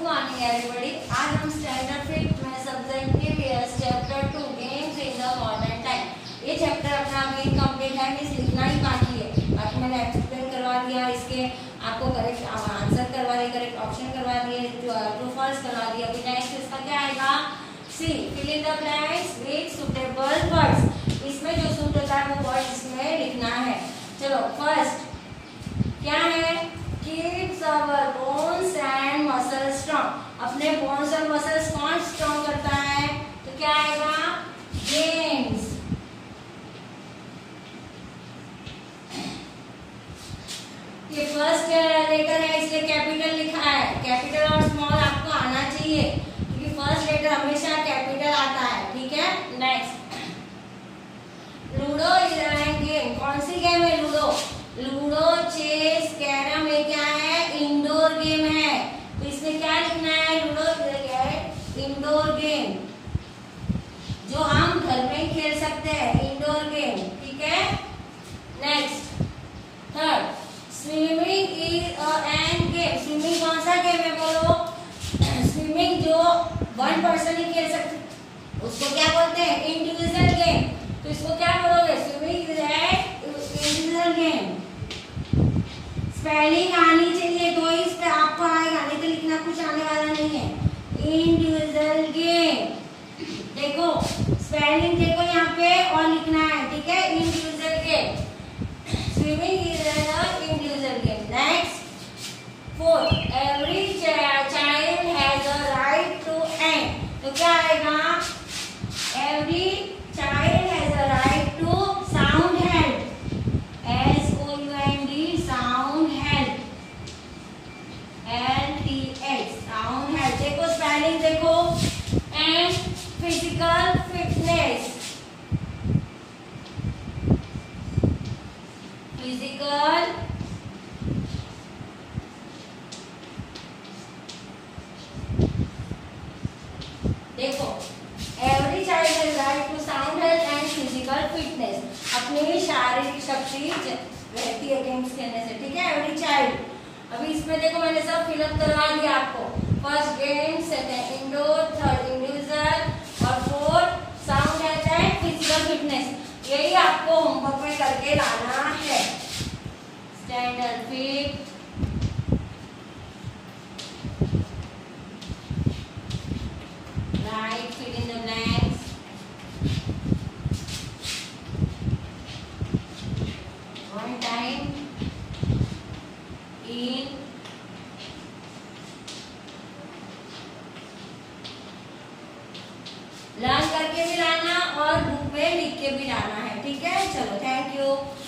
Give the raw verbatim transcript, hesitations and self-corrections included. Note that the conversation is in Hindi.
Morning everybody. आज हम स्टैंडर्ड फिफ्थ में सब्जेक्ट के लिए chapter two games in the modern time. ये चैप्टर अपना अभी कंप्लीट है, मींस लिखना ही बाकी है। बाकी मैंने एक्सप्लेन करवा दिया, इसके आपको करेक्ट आंसर करवा दिए, करेक्ट ऑप्शन करवा दिए, ट्रू फॉल्स करवा दिया। अभी नेक्स्ट इसका क्या आएगा, see fill in the blanks with suitable words. इसमें जो सूट होता है वो वर्ड इसमें लिखना है। चलो फर्स्ट क्या है, keeps our bones and muscles strong। अपने बोन्स और मसल्स कौन स्ट्रॉन्ग करता है, तो क्या आएगा, गेम्स। ये फर्स्ट लेटर है इसलिए कैपिटल लिखा है। कैपिटल और स्मॉल आपको आना चाहिए क्योंकि फर्स्ट लेटर हमेशा कैपिटल आता है, ठीक है। Next, ludo is an game. कौन सी गेम है, लूडो। लूडो, चेस, कैरम ये क्या है, इंडोर गेम है। तो इसमें क्या लिखना है, लूडो क्या है, इंडोर गेम, जो हम घर में ही खेल सकते हैं, इंडोर गेम, ठीक है। Next, third, swimming is an game. Swimming कौन सा गेम है, बोलो। स्विमिंग जो वन पर्सन ही खेल सकते उसको क्या बोलते हैं, इंडिविजुअल गेम। तो इसको क्या बोलोगे, swimming is an individual game. Spelling आनी चाहिए तो इस पे आपको आएगा, नहीं तो लिखना कुछ आने वाला नहीं है। इंडिविजुअल गेम, देखो स्पेलिंग देखो यहाँ पे और लिखना है, ठीक है। Individual game, swimming is an individual game. Next, fourth, every child has a right to and. तो क्या आएगा, every child has a right to sound health. S O U N D, sound health, L T H, sound health. देखो स्पेलिंग देखो, एंड फिजिकल फिटनेस, फिजिकल देखो, every child has right to sound health and physical fitness. अपनी शारीरिक शक्ति रहती है गेम्स खेलने से, ठीक है, एवरी चाइल्ड। अभी इसमें देखो मैंने सब फिलअप करवा दिया आपको। First game, second indoor, third individual और fourth sound health and physical fitness. यही आपको होमवर्क में करके लाना है। Standard fifth, right, fill in the blanks, one time in learn करके भी लाना और बुक में लिख के भी लाना है, ठीक है। चलो, थैंक यू।